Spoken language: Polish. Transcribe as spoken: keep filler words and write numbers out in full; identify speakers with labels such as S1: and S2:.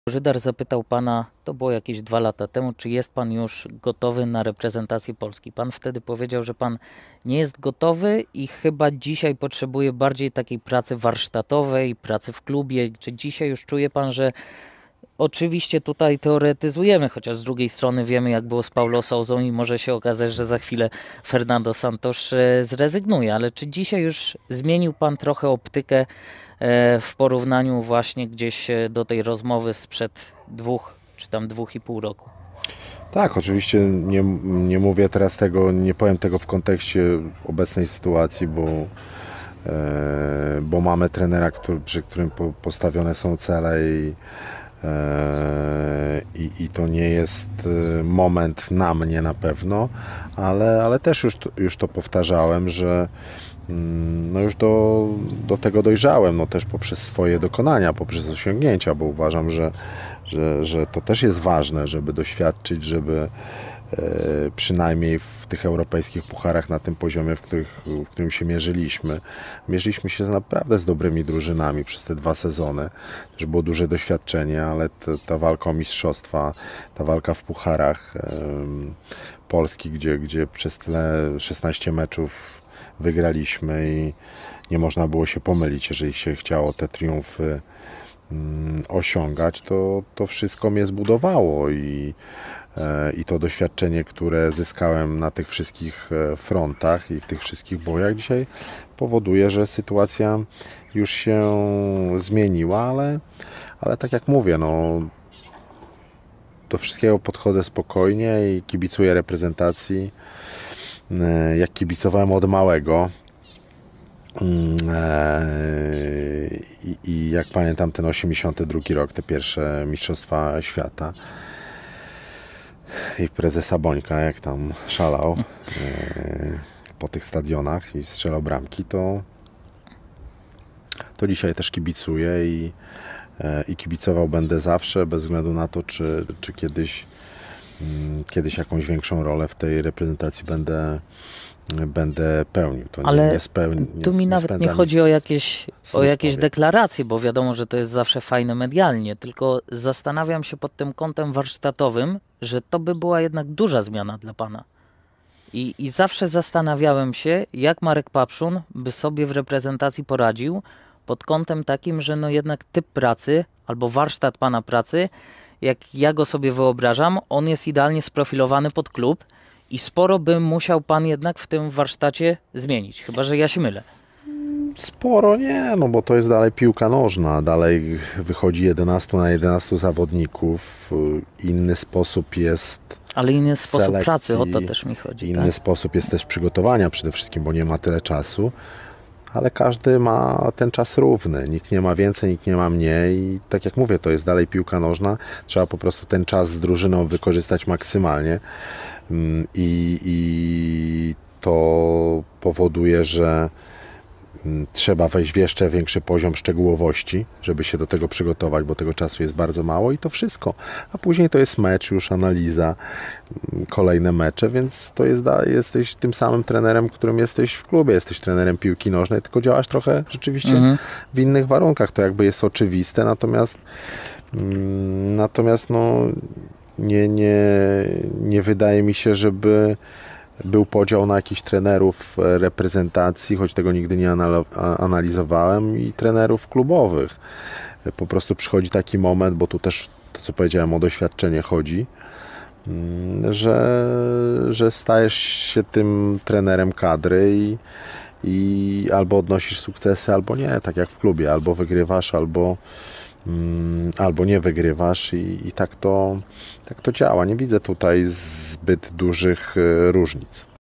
S1: Żydar zapytał pana, to było jakieś dwa lata temu, czy jest pan już gotowy na reprezentację Polski. Pan wtedy powiedział, że pan nie jest gotowy i chyba dzisiaj potrzebuje bardziej takiej pracy warsztatowej, pracy w klubie. Czy dzisiaj już czuje pan, że oczywiście tutaj teoretyzujemy, chociaż z drugiej strony wiemy, jak było z Paulo Sousą i może się okazać, że za chwilę Fernando Santos zrezygnuje, ale czy dzisiaj już zmienił pan trochę optykę w porównaniu właśnie gdzieś do tej rozmowy sprzed dwóch czy tam dwóch i pół roku?
S2: Tak, oczywiście nie, nie mówię teraz tego, nie powiem tego w kontekście obecnej sytuacji, bo, e, bo mamy trenera, który, przy którym po, postawione są cele i, e, i, i to nie jest moment na mnie na pewno, ale, ale też już, już to powtarzałem, że no już do, do tego dojrzałem, no też poprzez swoje dokonania, poprzez osiągnięcia, bo uważam, że, że, że to też jest ważne, żeby doświadczyć, żeby e, przynajmniej w tych europejskich pucharach na tym poziomie, w, których, w którym się mierzyliśmy, mierzyliśmy się naprawdę z dobrymi drużynami przez te dwa sezony. Też było duże doświadczenie, ale ta, ta walka o mistrzostwa, ta walka w pucharach e, Polski, gdzie, gdzie przez tyle szesnaście meczów wygraliśmy i nie można było się pomylić, jeżeli się chciało te triumfy mm, osiągać, to, to wszystko mnie zbudowało i, e, i to doświadczenie, które zyskałem na tych wszystkich frontach i w tych wszystkich bojach dzisiaj powoduje, że sytuacja już się zmieniła, ale, ale tak jak mówię, no, do wszystkiego podchodzę spokojnie i kibicuję reprezentacji, jak kibicowałem od małego. I, i jak pamiętam ten osiemdziesiąty drugi rok, te pierwsze mistrzostwa świata i prezesa Bońka, jak tam szalał po tych stadionach i strzelał bramki, to, to dzisiaj też kibicuję i, i kibicował będę zawsze, bez względu na to, czy, czy kiedyś kiedyś jakąś większą rolę w tej reprezentacji będę, będę pełnił. To
S1: Ale
S2: nie, nie spełni, nie,
S1: tu mi
S2: nie
S1: nawet nie chodzi o jakieś, o jakieś
S2: powiek.
S1: deklaracje, bo wiadomo, że to jest zawsze fajne medialnie, tylko zastanawiam się pod tym kątem warsztatowym, że to by była jednak duża zmiana dla pana. I, i zawsze zastanawiałem się, jak Marek Papszun by sobie w reprezentacji poradził pod kątem takim, że no jednak typ pracy albo warsztat pana pracy, jak ja go sobie wyobrażam, on jest idealnie sprofilowany pod klub i sporo by musiał pan jednak w tym warsztacie zmienić, chyba że ja się mylę.
S2: Sporo nie, no bo to jest dalej piłka nożna, dalej wychodzi jedenastu na jedenastu zawodników, inny sposób jest
S1: Ale inny sposób
S2: selekcji,
S1: pracy, o to też mi chodzi.
S2: inny
S1: tak?
S2: sposób jest też przygotowania przede wszystkim, bo nie ma tyle czasu. Ale każdy ma ten czas równy. Nikt nie ma więcej, nikt nie ma mniej. I tak jak mówię, to jest dalej piłka nożna. Trzeba po prostu ten czas z drużyną wykorzystać maksymalnie. I, i to powoduje, że trzeba wejść w jeszcze większy poziom szczegółowości, żeby się do tego przygotować, bo tego czasu jest bardzo mało i to wszystko. A później to jest mecz, już analiza, kolejne mecze, więc to jest, jesteś tym samym trenerem, którym jesteś w klubie, jesteś trenerem piłki nożnej, tylko działasz trochę rzeczywiście mhm. w innych warunkach. To jakby jest oczywiste, natomiast natomiast no nie, nie, nie wydaje mi się, żeby był podział na jakichś trenerów reprezentacji, choć tego nigdy nie analizowałem, i trenerów klubowych. Po prostu przychodzi taki moment, bo tu też to, co powiedziałem, o doświadczenie chodzi, że, że stajesz się tym trenerem kadry i, i albo odnosisz sukcesy, albo nie, tak jak w klubie, albo wygrywasz, albo albo nie wygrywasz i, i tak, to, tak to działa. Nie widzę tutaj zbyt dużych różnic.